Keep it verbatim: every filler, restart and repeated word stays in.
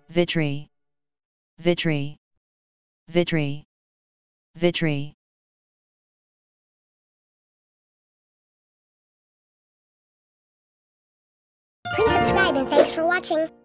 Vitré, Vitré, Vitré, Vitré. Please subscribe and thanks for watching.